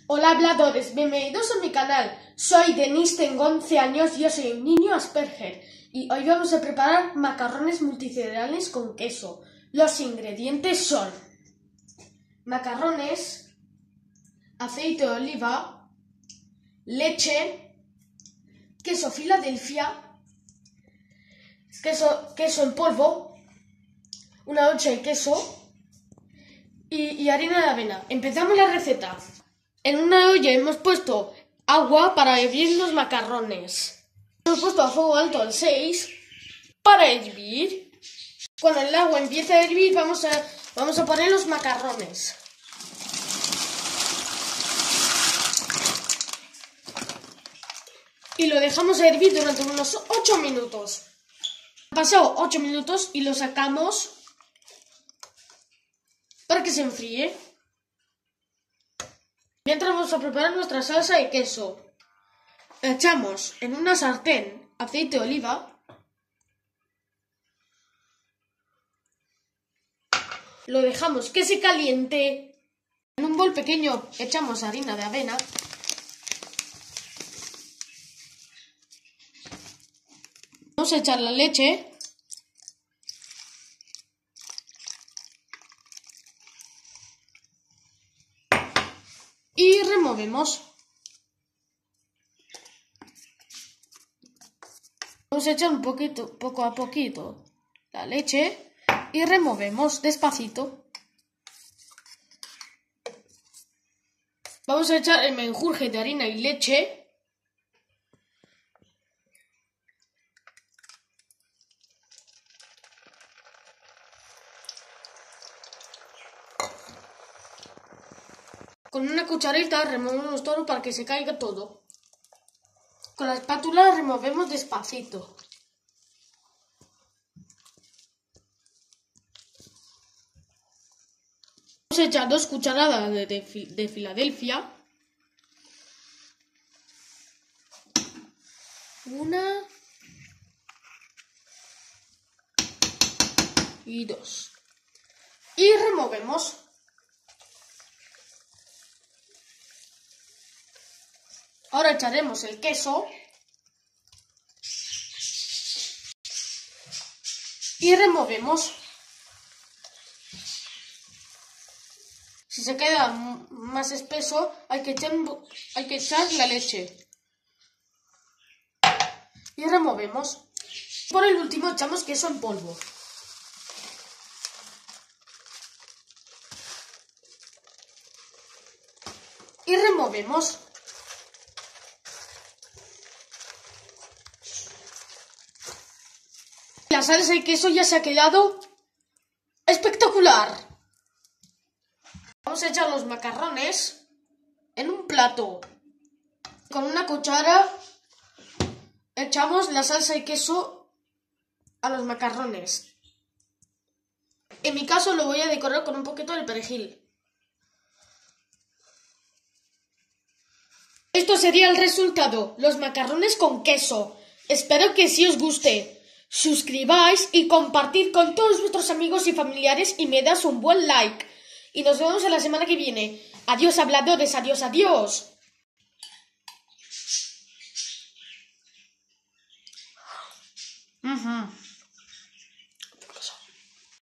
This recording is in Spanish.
Hola habladores, bienvenidos a mi canal. Soy Denise, tengo 11 años, yo soy un niño Asperger y hoy vamos a preparar macarrones multicereales con queso. Los ingredientes son macarrones, aceite de oliva, leche, queso Filadelfia, queso en polvo, una onza de queso y harina de avena. Empezamos la receta. En una olla hemos puesto agua para hervir los macarrones. Hemos puesto a fuego alto al 6 para hervir. Cuando el agua empiece a hervir vamos a poner los macarrones. Y lo dejamos a hervir durante unos 8 minutos. Han pasado 8 minutos y lo sacamos para que se enfríe. Mientras vamos a preparar nuestra salsa de queso. Echamos en una sartén aceite de oliva. Lo dejamos que se caliente. En un bol pequeño echamos harina de avena. Vamos a echar la leche. Y removemos. Vamos a echar poco a poquito la leche y removemos despacito. Vamos a echar el menjurje de harina y leche. Con una cucharita removemos todo para que se caiga todo. Con la espátula removemos despacito. Vamos a echar 2 cucharadas de Filadelfia. 1 y 2. Y removemos. Ahora echaremos el queso y removemos. Si se queda más espeso, hay que echar la leche y removemos. Por el último echamos queso en polvo. Y removemos. La salsa de queso ya se ha quedado espectacular. Vamos a echar los macarrones en un plato. Con una cuchara echamos la salsa de queso a los macarrones. En mi caso lo voy a decorar con un poquito de perejil. Esto sería el resultado, los macarrones con queso. Espero que sí os guste. Suscribáis y compartid con todos vuestros amigos y familiares y me das un buen like. Y nos vemos en la semana que viene. Adiós habladores, adiós, adiós.